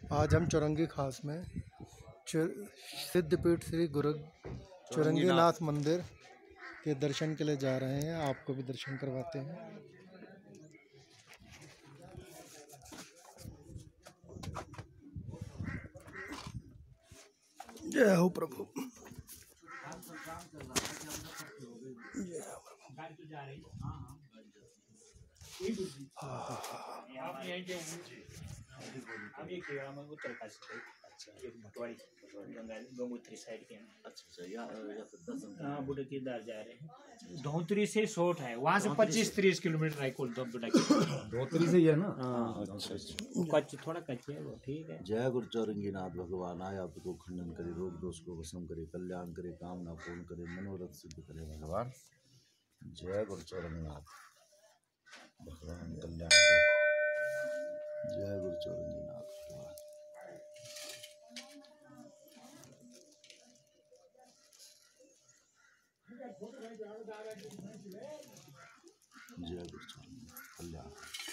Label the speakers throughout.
Speaker 1: आज हम चौरंगी खास में सिद्धपीठ श्री गुरु चौरंगीनाथ मंदिर के दर्शन के लिए जा रहे हैं। आपको भी दर्शन करवाते हैं। जय हो प्रभु।
Speaker 2: गंगोत्री साइड के बुढ़े केदार जा रहे हैं। धोत्री से शॉर्ट है, वहाँ से 25-30 किलोमीटर है कुल।
Speaker 3: धोत्री से ही है ना।
Speaker 2: कच्चे थोड़ा कच्चे है वो, ठीक है।
Speaker 4: जय गुरु चौरंगीनाथ भगवान आए आप को खंडन करे, रोग दोष को भस्म करे, कल्याण करे, कामना पूर्ण करे, मनोरथ सिद्ध करे भगवान। जय गुरु चौरंगीनाथ भगवान कल्याण करे। जय गुरु चौरंगीनाथ भगवान। जय गुरु चौरंगीनाथ कल्याण।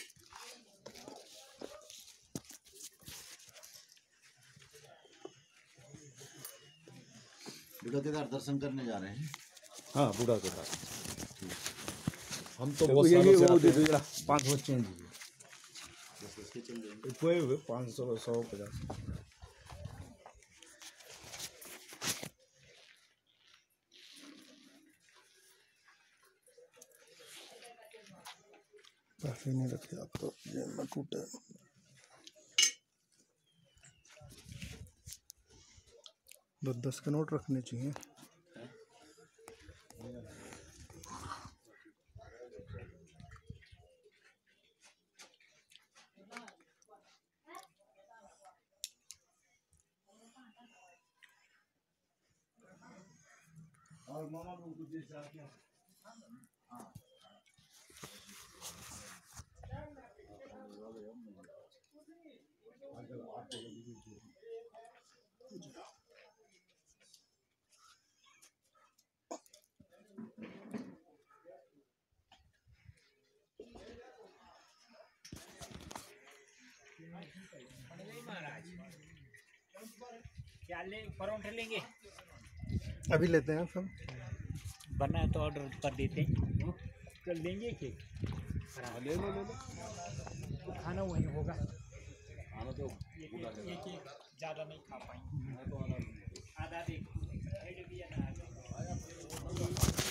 Speaker 4: बूढ़ा केदार दर्शन करने जा रहे हैं।
Speaker 3: हाँ, बूढ़ा केदार। हम तो बहुत सालों से आते हैं। 5 बच्चे हैं जी। 500 150।
Speaker 1: पैसे नहीं रखे आप तो जेब में टूटे। तो 10 के नोट रखने चाहिए।
Speaker 4: और मामा को कुछ ऐसा क्या?
Speaker 2: क्या ले परोठे लेंगे?
Speaker 1: अभी लेते हैं सब।
Speaker 2: बना है तो ऑर्डर कर देते हैं। कल लेंगे केक।
Speaker 3: ले लो।
Speaker 2: खाना वही होगा।
Speaker 3: खाना तो
Speaker 2: ये केक ज़्यादा नहीं खा पाएंगे। आधा देखो।